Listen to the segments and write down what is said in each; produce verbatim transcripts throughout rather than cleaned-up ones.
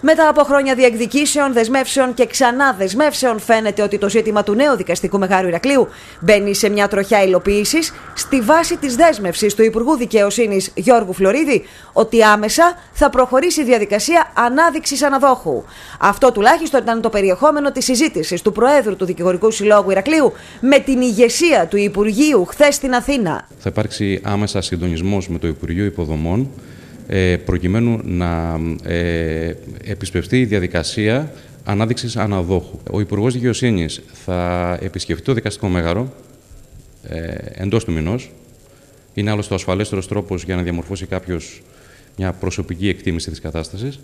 Μετά από χρόνια διεκδικήσεων, δεσμεύσεων και ξανά δεσμεύσεων, φαίνεται ότι το ζήτημα του νέου δικαστικού μεγάρου Ηρακλείου μπαίνει σε μια τροχιά υλοποίησης στη βάση της δέσμευσης του Υπουργού Δικαιοσύνης Γιώργου Φλωρίδη ότι άμεσα θα προχωρήσει η διαδικασία ανάδειξης αναδόχου. Αυτό τουλάχιστον ήταν το περιεχόμενο της συζήτησης του Προέδρου του Δικηγορικού Συλλόγου Ηρακλείου με την ηγεσία του Υπουργείου χθες στην Αθήνα. Θα υπάρξει άμεσα συντονισμός με το Υπουργείο Υποδομών, προκειμένου να ε, επισπευστεί η διαδικασία ανάδειξης αναδόχου. Ο Υπουργός Δικαιοσύνης θα επισκεφτεί το δικαστικό μέγαρο ε, εντός του μηνός. Είναι άλλωστε ο ασφαλέστερος τρόπος για να διαμορφώσει κάποιος μια προσωπική εκτίμηση της κατάστασης.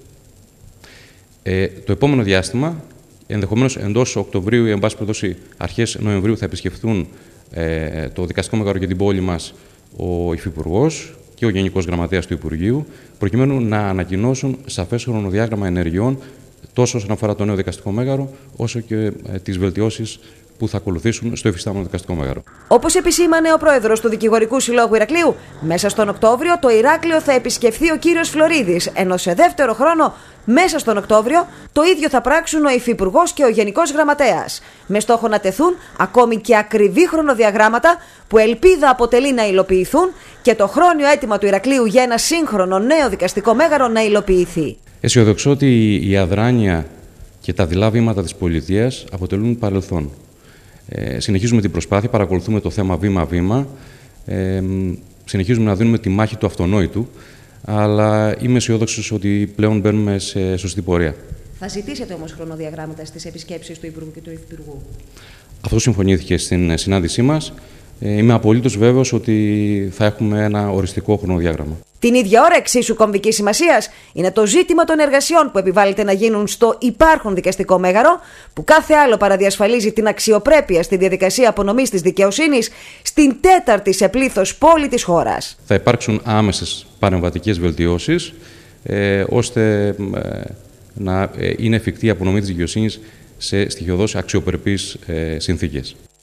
Ε, το επόμενο διάστημα, ενδεχομένως εντός Οκτωβρίου ή εν πάση περιπτώσει αρχές Νοεμβρίου, θα επισκεφθούν ε, το δικαστικό μέγαρο για την πόλη μας ο Υφυπουργός και ο Γενικός Γραμματέας του Υπουργείου, προκειμένου να ανακοινώσουν σαφές χρονοδιάγραμμα ενεργειών τόσο όσον αφορά το νέο δικαστικό μέγαρο, όσο και ε, τις βελτιώσεις που θα ακολουθήσουν στο υφιστάμενο δικαστικό μέγαρο. Όπως επισήμανε ο Πρόεδρος του Δικηγορικού Συλλόγου Ηρακλείου, μέσα στον Οκτώβριο το Ηράκλειο θα επισκεφθεί ο κύριος Φλωρίδης, ενώ σε δεύτερο χρόνο, μέσα στον Οκτώβριο, το ίδιο θα πράξουν ο Υφυπουργός και ο Γενικός Γραμματέας, με στόχο να τεθούν ακόμη και ακριβή χρονοδιαγράμματα που ελπίδα αποτελεί να υλοποιηθούν και το χρόνιο αίτημα του Ηρακλείου για ένα σύγχρονο νέο δικαστικό μέγαρο να υλοποιηθεί. Αισιοδοξώ ότι η αδράνεια και τα δειλά βήματα της πολιτείας αποτελούν παρελθόν. Ε, συνεχίζουμε την προσπάθεια, παρακολουθούμε το θέμα βήμα-βήμα, ε, συνεχίζουμε να δίνουμε τη μάχη του αυτονόητου, αλλά είμαι αισιόδοξος ότι πλέον μπαίνουμε σε σωστή πορεία. Θα ζητήσετε όμως χρονοδιαγράμματα στις επισκέψεις του Υπουργού και του Υφυπουργού. Αυτό συμφωνήθηκε στην συνάντησή μας. Ε, είμαι απολύτως βέβαιος ότι θα έχουμε ένα οριστικό χρονοδιάγραμμα. Την ίδια ώρα, εξίσου κομβική σημασίας είναι το ζήτημα των εργασιών που επιβάλλεται να γίνουν στο υπάρχον δικαστικό μέγαρο, που κάθε άλλο παραδιασφαλίζει την αξιοπρέπεια στη διαδικασία απονομής της δικαιοσύνης στην τέταρτη σε πλήθος πόλη της χώρας. Θα υπάρξουν άμεσες παρεμβατικές βελτιώσεις, ε, ώστε ε, να είναι εφικτή η απονομή της δικαιοσύνης σε στοιχειωδώς αξιοπρεπείς ε, συνθήκες.